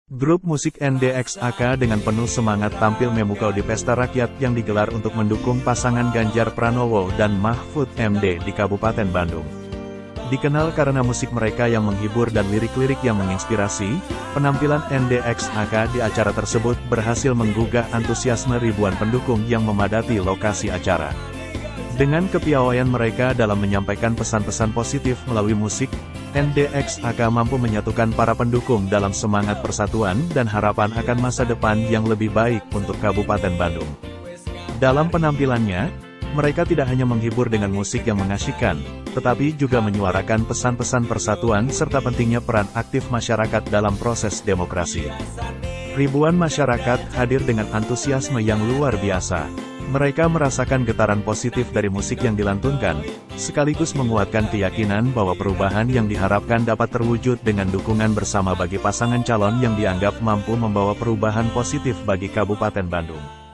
Grup musik NDXAK dengan penuh semangat tampil memukau di pesta rakyat yang digelar untuk mendukung pasangan Ganjar Pranowo dan Mahfud MD di Kabupaten Bandung. Dikenal karena musik mereka yang menghibur dan lirik-lirik yang menginspirasi, penampilan NDXAK di acara tersebut berhasil menggugah antusiasme ribuan pendukung yang memadati lokasi acara. Dengan kepiawaian mereka dalam menyampaikan pesan-pesan positif melalui musik, NDXAK mampu menyatukan para pendukung dalam semangat persatuan dan harapan akan masa depan yang lebih baik untuk Kabupaten Bandung. Dalam penampilannya, mereka tidak hanya menghibur dengan musik yang mengasyikkan, tetapi juga menyuarakan pesan-pesan persatuan serta pentingnya peran aktif masyarakat dalam proses demokrasi. Ribuan masyarakat hadir dengan antusiasme yang luar biasa. Mereka merasakan getaran positif dari musik yang dilantunkan, sekaligus menguatkan keyakinan bahwa perubahan yang diharapkan dapat terwujud dengan dukungan bersama bagi pasangan calon yang dianggap mampu membawa perubahan positif bagi Kabupaten Bandung.